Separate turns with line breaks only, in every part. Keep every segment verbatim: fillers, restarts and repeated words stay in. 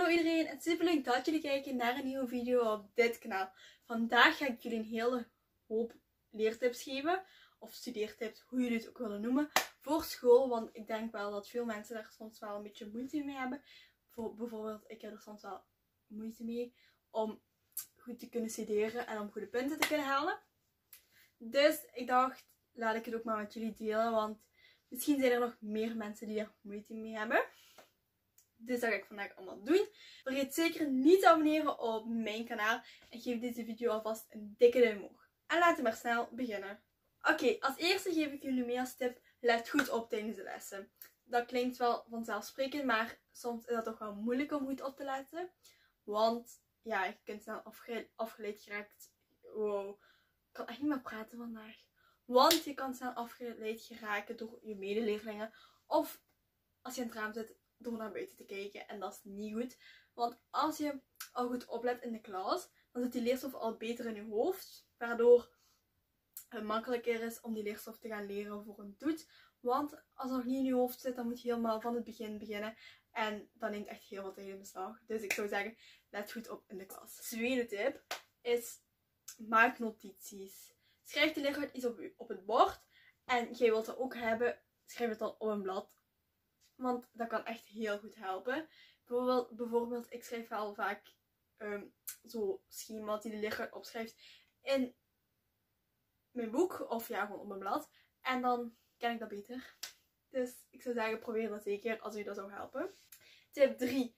Hallo iedereen, het is super leuk dat jullie kijken naar een nieuwe video op dit kanaal. Vandaag ga ik jullie een hele hoop leertips geven, of studeertips, hoe jullie het ook willen noemen, voor school. Want ik denk wel dat veel mensen daar soms wel een beetje moeite mee hebben. Voor, bijvoorbeeld, ik heb er soms wel moeite mee om goed te kunnen studeren en om goede punten te kunnen halen. Dus ik dacht, laat ik het ook maar met jullie delen, want misschien zijn er nog meer mensen die er moeite mee hebben. Dus dat ga ik vandaag allemaal doen. Vergeet zeker niet te abonneren op mijn kanaal. En geef deze video alvast een dikke duim omhoog. En laten we maar snel beginnen. Oké, okay, als eerste geef ik jullie mee als tip. Let goed op tijdens de lessen. Dat klinkt wel vanzelfsprekend, maar soms is dat toch wel moeilijk om goed op te letten. Want ja, je kunt snel afgeleid, afgeleid geraakt. Wow, ik kan echt niet meer praten vandaag. Want je kan snel afgeleid geraken door je medeleerlingen. Of als je in het raam zit, door naar buiten te kijken. En dat is niet goed. Want als je al goed oplet in de klas, dan zit die leerstof al beter in je hoofd. Waardoor het makkelijker is om die leerstof te gaan leren voor een toets. Want als het nog niet in je hoofd zit, dan moet je helemaal van het begin beginnen. En dat neemt echt heel wat tijd in beslag. Dus ik zou zeggen, let goed op in de klas. Tweede tip is, maak notities. Schrijf de leerkracht iets op, op het bord. En jij wilt dat ook hebben, schrijf het dan op een blad. Want dat kan echt heel goed helpen. Bijvoorbeeld, bijvoorbeeld ik schrijf wel vaak um, zo schema's die de leerkracht opschrijft in mijn boek. Of ja, gewoon op mijn blad. En dan ken ik dat beter. Dus ik zou zeggen, probeer dat zeker als u dat zou helpen. Tip drie.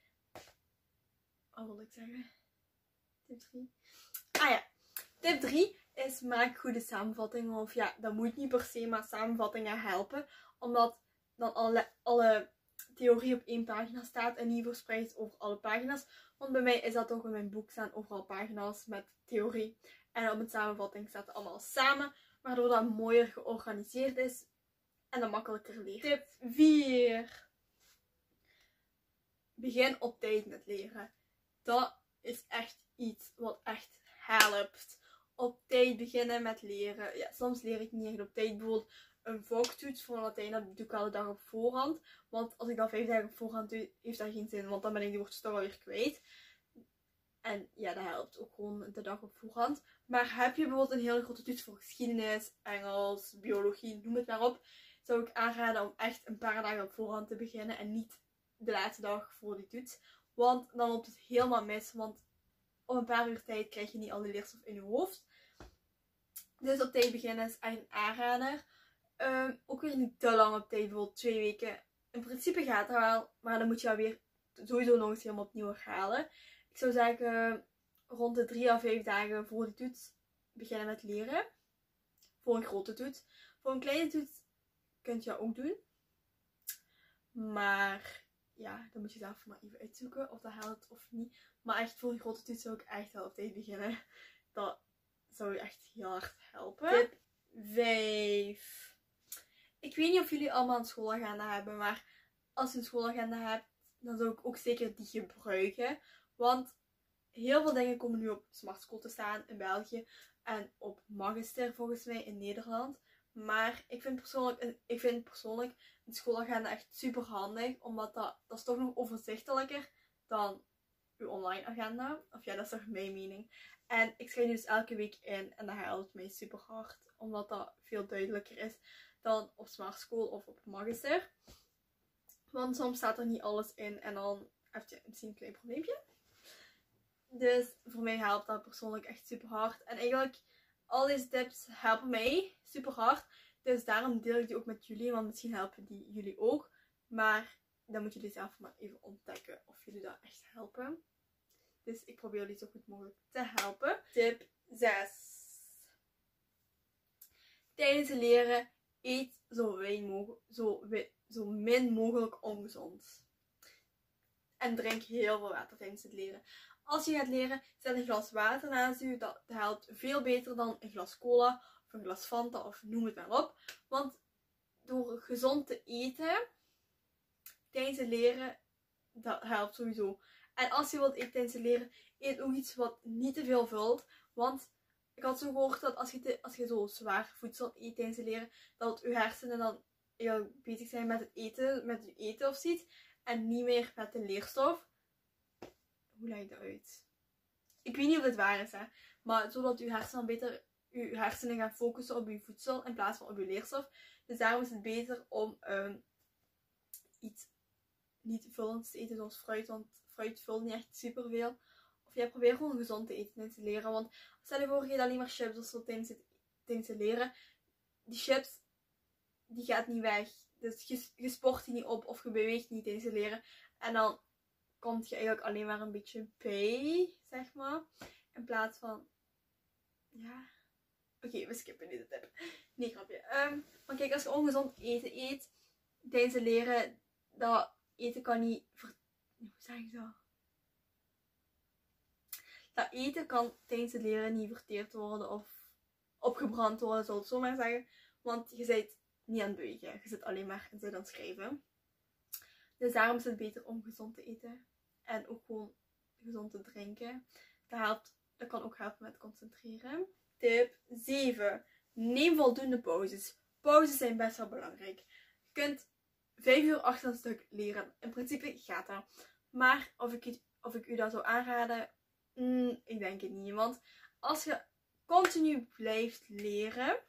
Wat wil ik zeggen? Tip drie. Ah ja. Tip drie is maak goede samenvattingen. Of ja, dat moet niet per se, maar samenvattingen helpen. Omdat dan alle, alle theorie op één pagina staat en niet verspreid over alle pagina's. Want bij mij is dat toch in mijn boek staan overal pagina's met theorie. En op een samenvatting staat het allemaal samen. Waardoor dat mooier georganiseerd is en dat makkelijker leert. Tip vier. Begin op tijd met leren. Dat is echt iets wat echt helpt. Op tijd beginnen met leren. Ja, soms leer ik niet echt op tijd. Bijvoorbeeld een vaktoets voor Latijn, dat doe ik al de dag op voorhand. Want als ik dat vijf dagen op voorhand doe, heeft dat geen zin. Want dan ben ik die woordjes toch alweer kwijt. En ja, dat helpt ook gewoon de dag op voorhand. Maar heb je bijvoorbeeld een hele grote toets voor geschiedenis, Engels, biologie, noem het maar op. Zou ik aanraden om echt een paar dagen op voorhand te beginnen. En niet de laatste dag voor die toets. Want dan loopt het helemaal mis. Want op een paar uur tijd krijg je niet al die leerstof in je hoofd. Dus op tijd beginnen is echt een aanrader. Um, ook weer niet te lang op tijd, bijvoorbeeld twee weken. In principe gaat dat wel, maar dan moet je alweer sowieso nog eens helemaal opnieuw herhalen. Ik zou zeggen, rond de drie à vijf dagen voor de toets beginnen met leren. Voor een grote toets. Voor een kleine toets kun je dat ook doen. Maar ja, dan moet je zelf maar even uitzoeken of dat helpt of niet. Maar echt voor een grote toets zou ik echt wel op tijd beginnen. Dat zou je echt heel hard helpen. Tip vijf. Ik weet niet of jullie allemaal een schoolagenda hebben, maar als je een schoolagenda hebt, dan zou ik ook zeker die gebruiken. Want heel veel dingen komen nu op Smart School te staan in België en op Magister volgens mij in Nederland. Maar ik vind persoonlijk, ik vind persoonlijk een schoolagenda echt super handig, omdat dat, dat is toch nog overzichtelijker dan uw online agenda. Of ja, dat is toch mijn mening. En ik schrijf dus elke week in en dat helpt mij super hard, omdat dat veel duidelijker is dan op Smart School of op Magister. Want soms staat er niet alles in en dan heb je misschien een klein probleempje. Dus voor mij helpt dat persoonlijk echt super hard. En eigenlijk, al deze tips helpen mij super hard. Dus daarom deel ik die ook met jullie, want misschien helpen die jullie ook. Maar dan moeten jullie zelf maar even ontdekken of jullie dat echt helpen. Dus ik probeer jullie zo goed mogelijk te helpen. Tip zes. Tijdens het leren eet zo, mogelijk, zo, zo min mogelijk ongezond. En drink heel veel water tijdens het leren. Als je gaat leren, zet een glas water naast je. Dat helpt veel beter dan een glas cola of een glas Fanta of noem het maar op. Want door gezond te eten tijdens het leren, dat helpt sowieso. En als je wilt eten tijdens het leren, eet ook iets wat niet te veel vult. Want ik had zo gehoord dat als je, te, als je zo zwaar voedsel eet tijdens het leren, dat je hersenen dan heel bezig zijn met het eten, met je eten of zoiets. En niet meer met de leerstof. hoe leg ik dat uit? Ik weet niet of het waar is, hè. Maar zodat uw hersenen beter, uw hersenen gaan focussen op uw voedsel in plaats van op uw leerstof. Dus daarom is het beter om um, iets niet vullends te eten zoals fruit. Want fruit vult niet echt superveel. Of jij probeert gewoon gezond te eten en te leren. Want stel je voor, je eet alleen maar chips of zo tijdens het, tijdens het leren. Die chips, die gaat niet weg. Dus je, je sport die niet op of je beweegt niet tijdens het leren. En dan komt je eigenlijk alleen maar een beetje bij, zeg maar. In plaats van, ja... Oké, okay, we skippen deze tip. Nee, grapje. Um, maar kijk, als je ongezond eten eet tijdens het leren, dat eten kan niet... Ver... Hoe zeg ik dat? Dat eten kan tijdens het leren niet verteerd worden of opgebrand worden, zal ik het zo maar zeggen. Want je bent niet aan het bewegen. Je zit alleen maar en zit aan het schrijven. Dus daarom is het beter om gezond te eten. En ook gewoon gezond te drinken. Dat, helpt, dat kan ook helpen met concentreren. Tip zeven. Neem voldoende pauzes. Pauzes zijn best wel belangrijk. Je kunt vijf uur achter een stuk leren. In principe gaat dat. Maar of ik, het, of ik u dat zou aanraden, mm, ik denk het niet. Want als je continu blijft leren,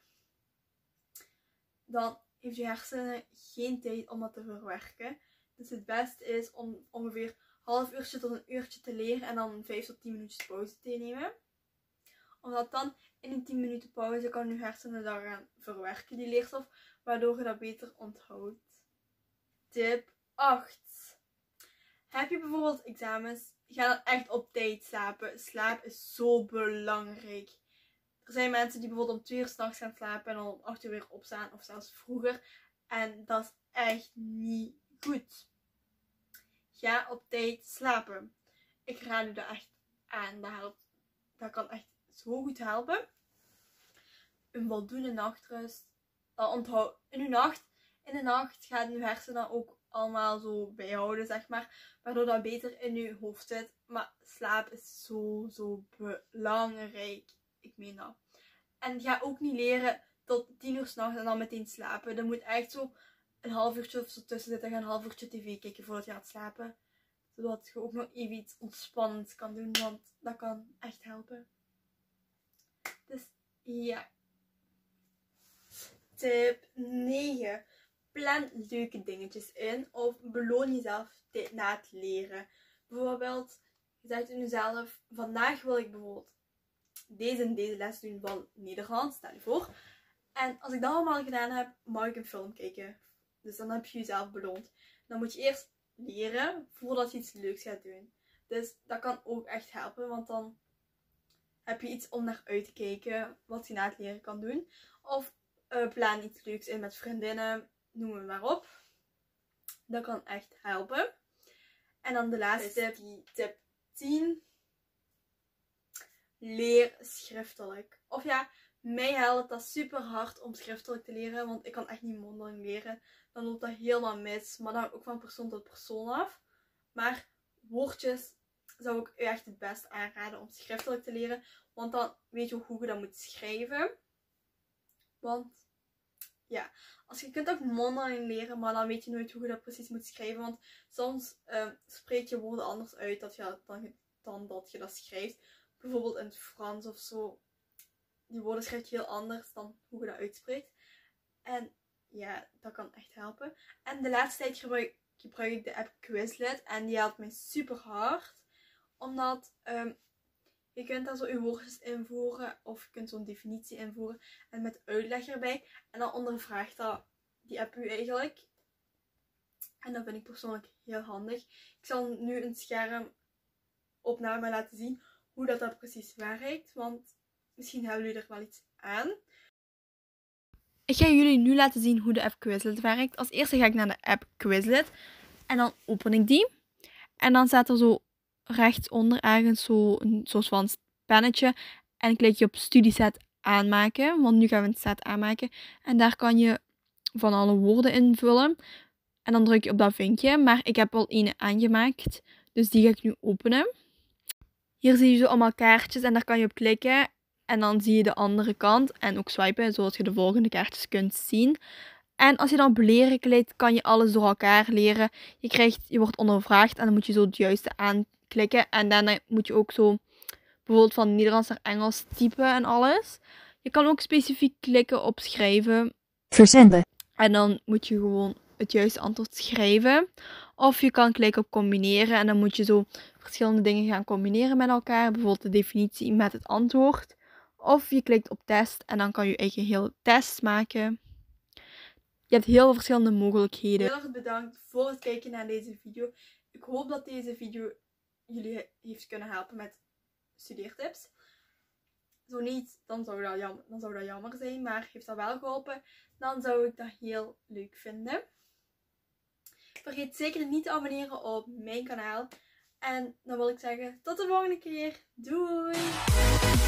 dan heeft je hersenen geen tijd om dat te verwerken. Dus het beste is om ongeveer een half uurtje tot een uurtje te leren en dan vijf tot tien minuutjes pauze te nemen. Omdat dan in die tien minuten pauze kan je hersenen dat gaan verwerken, die leerstof, waardoor je dat beter onthoudt. Tip acht. Heb je bijvoorbeeld examens, ga dan echt op tijd slapen. Slaap is zo belangrijk. Er zijn mensen die bijvoorbeeld om twee uur 's nachts gaan slapen en dan om acht uur weer opstaan of zelfs vroeger. En dat is echt niet goed. Ga op tijd slapen. Ik raad u dat echt aan. Dat, helpt. Dat kan echt zo goed helpen. Een voldoende nachtrust. Dat onthoud in uw nacht. In de nacht gaat uw hersenen ook allemaal zo bijhouden, zeg maar. Waardoor dat beter in uw hoofd zit. Maar slaap is zo, zo belangrijk. Ik meen dat. En ga ook niet leren tot tien uur 's nachts en dan meteen slapen. Er moet echt zo een half uurtje of zo tussen zitten. Ga een half uurtje tv kijken voordat je gaat slapen. Zodat je ook nog even iets ontspannends kan doen. Want dat kan echt helpen. Dus ja. Tip negen. Plan leuke dingetjes in. Of beloon jezelf na het leren. Bijvoorbeeld, je zegt in jezelf, vandaag wil ik bijvoorbeeld deze en deze les doen van Nederlands, stel je voor. En als ik dat allemaal gedaan heb, mag ik een film kijken. Dus dan heb je jezelf beloond. Dan moet je eerst leren voordat je iets leuks gaat doen. Dus dat kan ook echt helpen, want dan heb je iets om naar uit te kijken wat je na het leren kan doen. Of uh, plan iets leuks in met vriendinnen, noem het maar op. Dat kan echt helpen. En dan de laatste tip, die tip tien. Leer schriftelijk. Of ja, mij helpt dat super hard om schriftelijk te leren. Want ik kan echt niet mondeling leren. Dan loopt dat helemaal mis. Maar dat hangt ook van persoon tot persoon af. Maar woordjes zou ik u echt het best aanraden om schriftelijk te leren. Want dan weet je ook hoe je dat moet schrijven. Want ja, als je kunt ook mondeling leren, maar dan weet je nooit hoe je dat precies moet schrijven. Want soms uh, spreek je woorden anders uit dat je, dan, dan dat je dat schrijft. Bijvoorbeeld in het Frans of zo. Die woorden schrijf je heel anders dan hoe je dat uitspreekt. En ja, dat kan echt helpen. En de laatste tijd gebruik, gebruik ik de app Quizlet. En die helpt mij super hard. Omdat um, je kunt daar zo je woordjes invoeren. Of je kunt zo'n definitie invoeren. En met uitleg erbij. En dan ondervraagt dat die app u eigenlijk. En dat vind ik persoonlijk heel handig. Ik zal nu een schermopname laten zien hoe dat, dat precies werkt. Want misschien hebben jullie er wel iets aan. Ik ga jullie nu laten zien hoe de app Quizlet werkt. Als eerste ga ik naar de app Quizlet. En dan open ik die. En dan staat er zo rechtsonder ergens zo een soort van pennetje. En klik je op studieset aanmaken. Want nu gaan we een set aanmaken. En daar kan je van alle woorden invullen. En dan druk je op dat vinkje. Maar ik heb al een aangemaakt. Dus die ga ik nu openen. Hier zie je zo allemaal kaartjes en daar kan je op klikken. En dan zie je de andere kant. En ook swipen, zodat je de volgende kaartjes kunt zien. En als je dan op leren klikt, kan je alles door elkaar leren. Je, krijgt, je wordt ondervraagd en dan moet je zo het juiste aan, klikken. En daarna moet je ook zo bijvoorbeeld van Nederlands naar Engels typen en alles. Je kan ook specifiek klikken op schrijven.
Verzenden.
En dan moet je gewoon het juiste antwoord schrijven. Of je kan klikken op combineren. En dan moet je zo verschillende dingen gaan combineren met elkaar. Bijvoorbeeld de definitie met het antwoord. Of je klikt op test en dan kan je eigen hele test maken. Je hebt heel veel verschillende mogelijkheden. Heel erg bedankt voor het kijken naar deze video. Ik hoop dat deze video jullie heeft kunnen helpen met studeertips. Zo niet, dan zou dat jammer, dan zou dat jammer zijn. Maar heeft dat wel geholpen, dan zou ik dat heel leuk vinden. Vergeet zeker niet te abonneren op mijn kanaal. En dan wil ik zeggen, tot de volgende keer. Doei!